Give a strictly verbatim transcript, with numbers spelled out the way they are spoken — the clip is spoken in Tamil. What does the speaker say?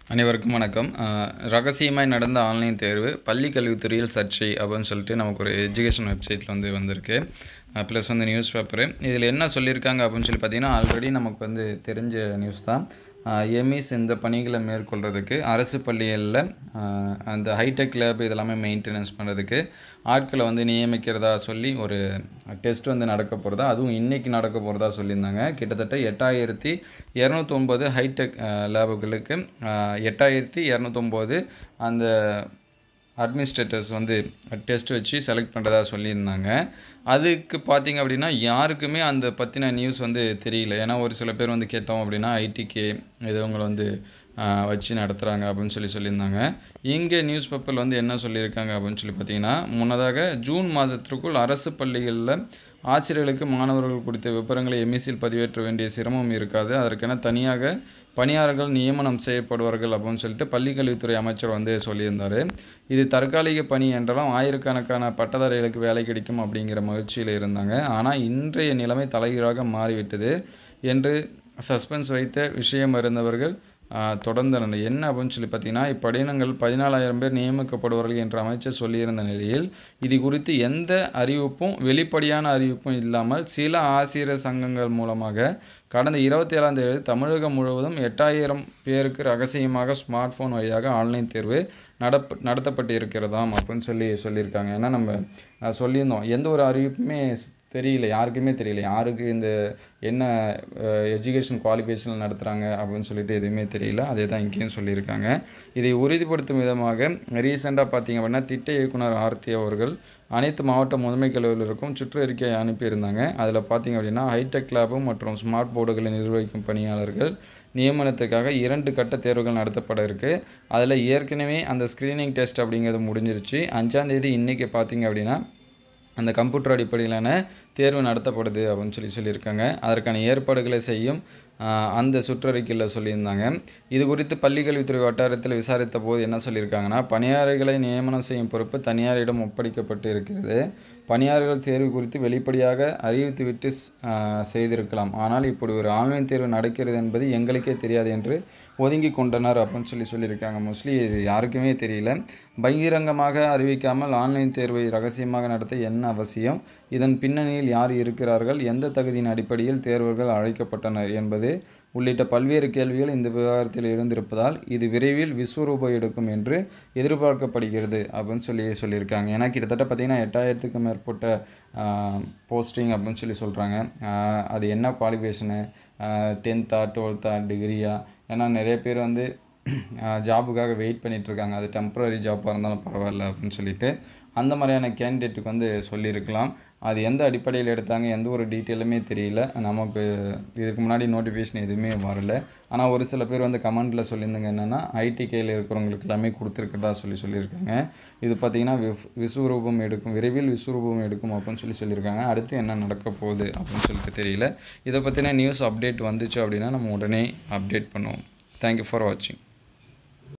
அனைவருக்கும் வணக்கம். ரகசியமாய் நடந்த ஆன்லைன் தேர்வு பள்ளி கல்வித்துறையில் சர்ச்சை அப்படின்னு சொல்லிட்டு நமக்கு ஒரு எஜுகேஷன் வெப்சைட்டில் வந்து வந்திருக்கு. ப்ளஸ் வந்து நியூஸ் பேப்பரு இதில் என்ன சொல்லியிருக்காங்க அப்படின்னு சொல்லி பார்த்தீங்கன்னா, ஆல்ரெடி நமக்கு வந்து தெரிஞ்ச நியூஸ் தான். எம்இஸ் இந்த பணிகளை மேற்கொள்கிறதுக்கு அரசு பள்ளிகளில் அந்த ஹைடெக் லேப் இதெல்லாமே மெயின்டெனன்ஸ் பண்ணுறதுக்கு ஆட்களை வந்து நியமிக்கிறதா சொல்லி ஒரு டெஸ்ட் வந்து நடக்க போகிறதா, அதுவும் இன்றைக்கி நடக்க போகிறதா சொல்லியிருந்தாங்க. கிட்டத்தட்ட எட்டாயிரத்தி இரநூத்தொம்பது ஹைடெக் லேபுகளுக்கு எட்டாயிரத்தி இரநூத்தொம்பது அந்த அட்மினிஸ்ட்ரேட்டர்ஸ் வந்து டெஸ்ட் வச்சு செலக்ட் பண்ணுறதா சொல்லியிருந்தாங்க. அதுக்கு பார்த்திங்க அப்படின்னா யாருக்குமே அந்த பற்றின நியூஸ் வந்து தெரியல. ஏன்னா ஒரு சில பேர் வந்து கேட்டோம் அப்படின்னா ஐடிகே இதுவங்களை வந்து வச்சு நடத்துகிறாங்க அப்படின்னு சொல்லி சொல்லியிருந்தாங்க. இங்கே நியூஸ் பேப்பரில் வந்து என்ன சொல்லியிருக்காங்க அப்படின்னு சொல்லி பார்த்திங்கன்னா, முன்னதாக ஜூன் மாதத்திற்குள் அரசு பள்ளிகளில் ஆசிரியர்களுக்கு மாணவர்கள் குறித்த விவரங்களை எம்இசியில் பதிவேற்ற வேண்டிய சிரமம் இருக்காது, அதற்கென தனியாக பணியாளர்கள் நியமனம் செய்யப்படுவார்கள் அப்படின்னு சொல்லிட்டு பள்ளிக்கல்வித்துறை அமைச்சர் வந்து சொல்லியிருந்தார். இது தற்காலிக பணி என்றாலும் ஆயிரக்கணக்கான பட்டதாரிகளுக்கு வேலை கிடைக்கும் அப்படிங்கிற மகிழ்ச்சியில் இருந்தாங்க. ஆனால் இன்றைய நிலைமை தலைகீழாக மாறிவிட்டது என்று சஸ்பென்ஸ் வைத்த விஷயம் இருந்தவர்கள் தொடர்ந்தனர். என்ன அப்படின்னு சொல்லி பார்த்தீங்கன்னா, இப்படினங்கள் பதினாலாயிரம் பேர் நியமிக்கப்படுவார்கள் என்று அமைச்சர் சொல்லியிருந்த நிலையில் இது குறித்து எந்த அறிவிப்பும் வெளிப்படையான அறிவிப்பும் இல்லாமல் சில ஆசிரியர் சங்கங்கள் மூலமாக கடந்த இருபத்தி ஏழாம் தேதி தமிழகம் முழுவதும் எட்டாயிரம் பேருக்கு ரகசியமாக ஸ்மார்ட் ஃபோன் வழியாக ஆன்லைன் தேர்வு நடப்ப நடத்தப்பட்டு இருக்கிறதாம் அப்படின்னு சொல்லி சொல்லியிருக்காங்க. ஏன்னா நம்ம சொல்லியிருந்தோம், எந்த ஒரு அறிவிப்புமே தெரியல, யாருக்குமே தெரியல யாருக்கு இந்த என்ன எஜுகேஷன் குவாலிஃபிகேஷன் நடத்துகிறாங்க அப்படின்னு சொல்லிட்டு எதுவுமே தெரியல. அதே தான் இங்கேயும் சொல்லியிருக்காங்க. இதை உறுதிப்படுத்தும் விதமாக ரீசெண்டாக பார்த்திங்க அப்படின்னா திட்ட இயக்குனர் ஆர்த்தி அவர்கள் அனைத்து மாவட்ட முதன்மை கல்லூரிகளுக்கும் சுற்றறிக்கை அனுப்பியிருந்தாங்க. அதில் பார்த்திங்க அப்படின்னா ஹைடெக் லேபும் மற்றும் ஸ்மார்ட் போர்டுகளை நிர்வகிக்கும் பணியாளர்கள் நியமனத்துக்காக இரண்டு கட்ட தேர்வுகள் நடத்தப்பட இருக்குது. அதில் ஏற்கனவே அந்த ஸ்க்ரீனிங் டெஸ்ட் அப்படிங்கிறது முடிஞ்சிருச்சு. அஞ்சாந்தேதி இன்றைக்கி பார்த்திங்க அப்படின்னா அந்த கம்ப்யூட்டர் அடிப்படையிலான தேர்வு நடத்தப்படுது அப்படின்னு சொல்லி சொல்லியிருக்காங்க. அதற்கான ஏற்பாடுகளை செய்யும் அந்த சுற்றறிக்கையில் சொல்லியிருந்தாங்க. இது குறித்து பள்ளிக்கல்வித்துறை வட்டாரத்தில் விசாரித்த போது என்ன சொல்லியிருக்காங்கன்னா, பணியாளர்களை நியமனம் செய்யும் பொறுப்பு தனியாரிடம் ஒப்படைக்கப்பட்டு இருக்கிறது. பணியாளர்கள் தேர்வு குறித்து வெளிப்படையாக அறிவித்துவிட்டு செய்திருக்கலாம், ஆனால் இப்படி ஒரு ஆன்லைன் தேர்வு நடக்கிறது என்பது எங்களுக்கே தெரியாது என்று ஒதுங்கி கொண்டனர் அப்படின்னு சொல்லி சொல்லியிருக்காங்க. மோஸ்ட்லி இது யாருக்குமே தெரியல. பகிரங்கமாக அறிவிக்காமல் ஆன்லைன் தேர்வை ரகசியமாக நடத்த என்ன அவசியம், இதன் பின்னணியில் யார் இருக்கிறார்கள், எந்த தகுதியின் அடிப்படையில் தேர்வர்கள் அழைக்கப்பட்டனர் என்பது உள்ளிட்ட பல்வேறு கேள்விகள் இந்த விவகாரத்தில் இருந்திருப்பதால் இது விரைவில் விஸ்வரூபம் எடுக்கும் என்று எதிர்பார்க்கப்படுகிறது அப்படின்னு சொல்லி சொல்லியிருக்காங்க. ஏன்னா கிட்டத்தட்ட பார்த்திங்கன்னா எட்டாயிரத்துக்கும் மேற்பட்ட போஸ்டிங் அப்படின்னு சொல்லி சொல்கிறாங்க. அது என்ன குவாலிஃபிகேஷனு, டென்த்தா டுவெல்த்தா டிகிரியா, ஏன்னா நிறைய பேர் வந்து ஜாபுக்காக வெயிட் பண்ணிகிட்ருக்காங்க. அது டெம்ப்ரரி ஜாப்பாக இருந்தாலும் பரவாயில்ல அப்படின்னு சொல்லிட்டு அந்த மாதிரியான கேண்டிடேட்டுக்கு வந்து சொல்லியிருக்கலாம். அது எந்த அடிப்படையில் எடுத்தாங்க எந்த ஒரு டீட்டெயிலுமே தெரியல. நமக்கு இதுக்கு முன்னாடி நோட்டிஃபிகேஷன் எதுவுமே வரல. ஆனால் ஒரு சில பேர் வந்து கமெண்டில் சொல்லியிருந்தாங்க என்னென்னா ஐடிகேயில் இருக்கிறவங்களுக்கு எல்லாமே கொடுத்துருக்கிறதா சொல்லி சொல்லியிருக்காங்க. இது பார்த்திங்கன்னா விஸ் விஸ்வரூபம் எடுக்கும், விரைவில் விஸ்வரூபம் எடுக்கும் அப்படின்னு சொல்லி சொல்லியிருக்காங்க. அடுத்து என்ன நடக்க போகுது அப்படின்னு சொல்லிட்டு தெரியல. இதை பற்றின நியூஸ் அப்டேட் வந்துச்சு அப்படின்னா நம்ம உடனே அப்டேட் பண்ணுவோம். தேங்க்யூ ஃபார் வாட்சிங்.